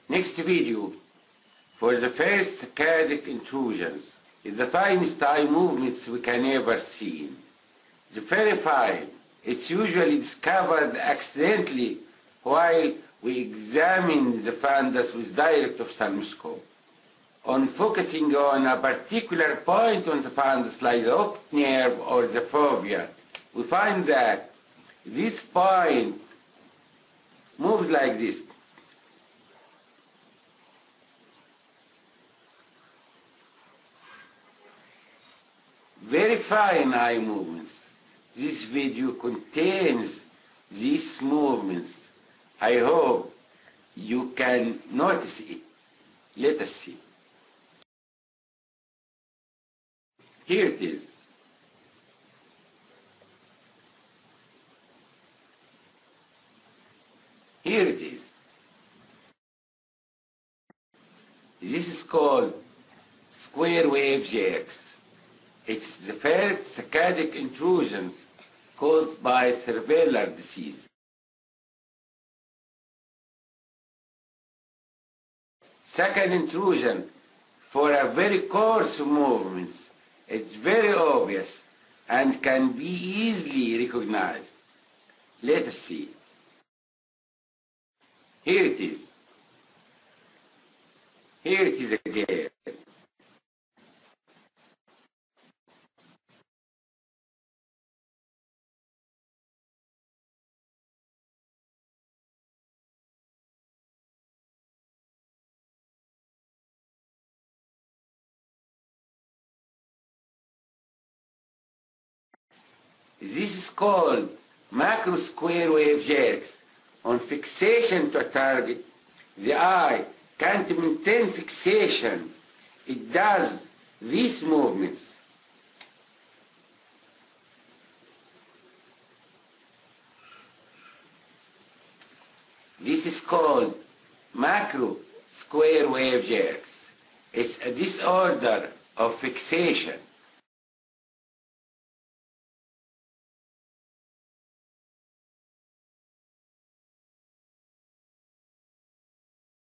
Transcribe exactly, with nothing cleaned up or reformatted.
Next video, for the first saccadic intrusions, is the finest eye movements we can ever see. The very fine, it's usually discovered accidentally while we examine the fundus with direct ophthalmoscope. On focusing on a particular point on the fundus, like the optic nerve or the fovea, we find that this point moves like this. Very fine eye movements. This video contains these movements. I hope you can notice it. Let us see. Here it is. Here it is. This is called square wave jerks. It's the first saccadic intrusions caused by cerebellar disease. Second intrusion for a very coarse movements. It's very obvious and can be easily recognized. Let us see. Here it is. Here it is again. This is called macro square wave jerks. On fixation to a target, the eye can't maintain fixation. It does these movements. This is called macro square wave jerks. It's a disorder of fixation.